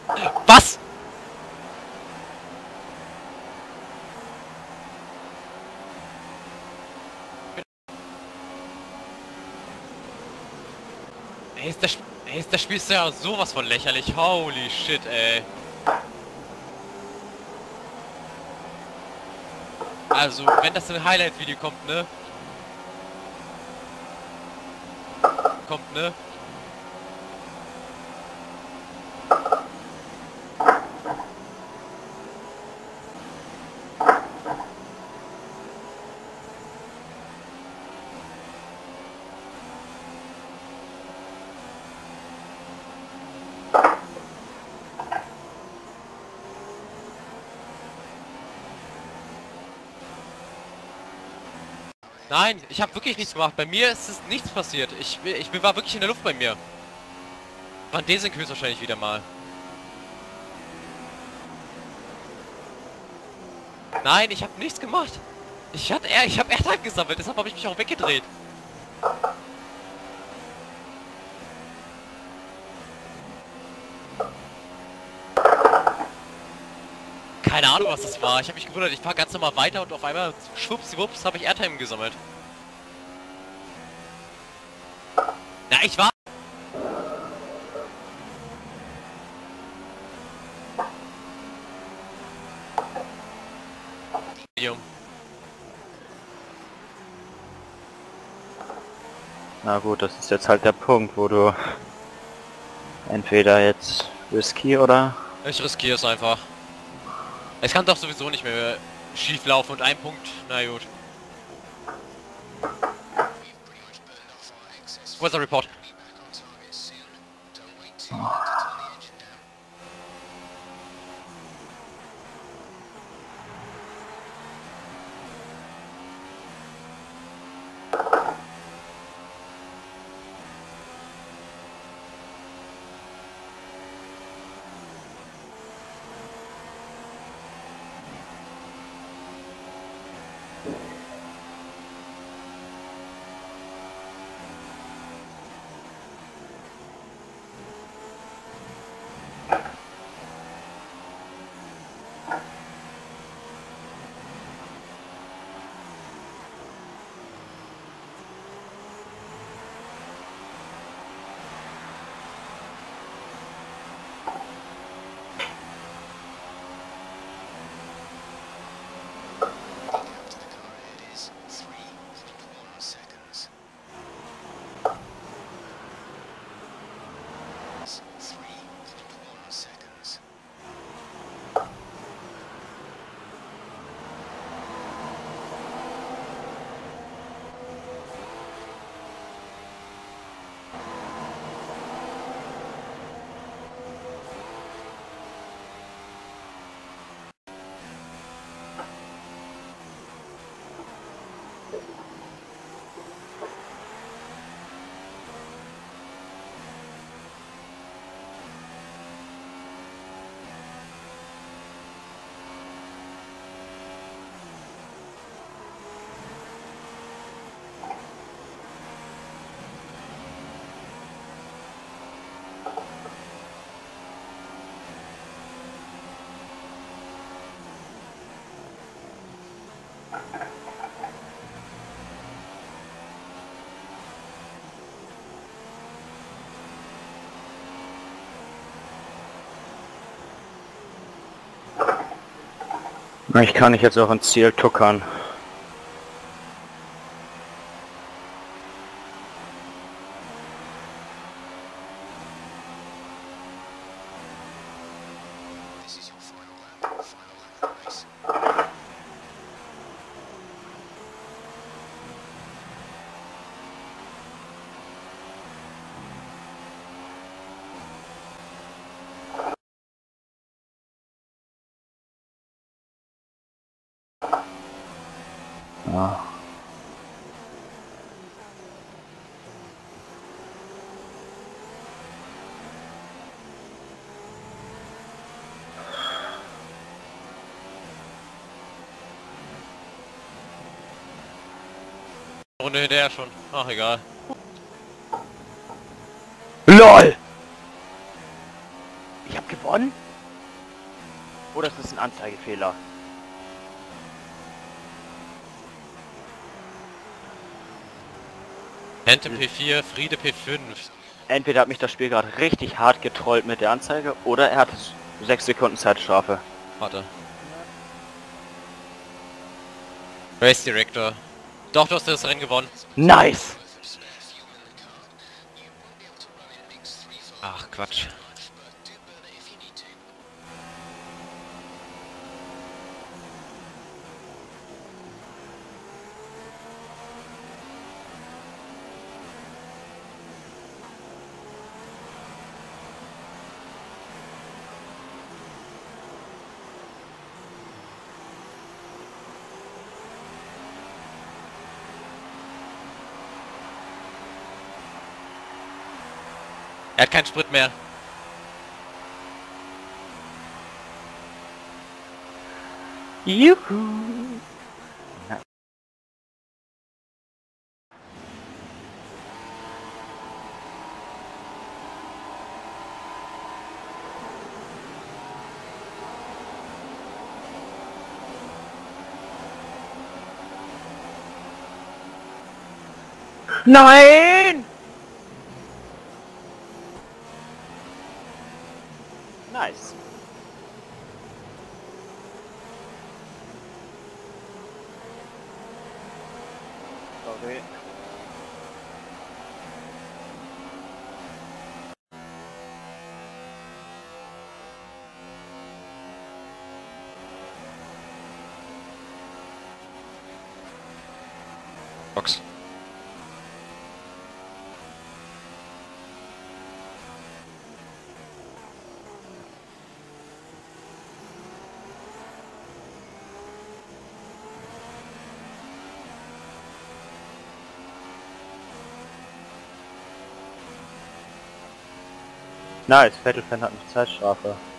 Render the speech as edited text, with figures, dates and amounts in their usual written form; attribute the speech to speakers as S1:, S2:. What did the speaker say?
S1: Was? Das Spiel ist ja sowas von lächerlich. Holy shit, ey. Also, wenn das ein Highlight-Video kommt, ne? Kommt, ne? Nein, ich habe wirklich nichts gemacht. Bei mir ist es nichts passiert. Ich war wirklich in der Luft bei mir. Van Desink höchstwahrscheinlich wieder mal. Nein, ich habe nichts gemacht. Ich habe Airtime gesammelt, deshalb habe ich mich auch weggedreht. Keine Ahnung, was das war. Ich habe mich gewundert, ich fahre ganz normal weiter und auf einmal schwuppsdiwupps habe ich Airtime gesammelt. Na, ich war...
S2: Na gut, das ist jetzt halt der Punkt, wo du entweder jetzt risky oder...
S1: Ich riskiere es einfach. Es kann doch sowieso nicht mehr schief laufen und ein Punkt, na gut. Where's the report?
S2: Ich kann nicht jetzt auch ins Ziel tuckern. Ja.
S1: Runde hinterher schon. Ach, egal.
S2: LOL! Ich hab gewonnen? Oder ist das ein Anzeigefehler?
S1: Hente P4, Friede P5.
S2: Entweder hat mich das Spiel gerade richtig hart getrollt mit der Anzeige, oder er hat 6 Sekunden Zeitstrafe.
S1: Warte. Race Director. Doch, du hast das Rennen gewonnen.
S2: Nice!
S1: Ach, Quatsch. Er hat keinen Sprit mehr.
S2: Juhu! Nein! Nice. Sorry.
S1: Box.
S2: Nice, Vettel-Fan hat eine Zeitstrafe.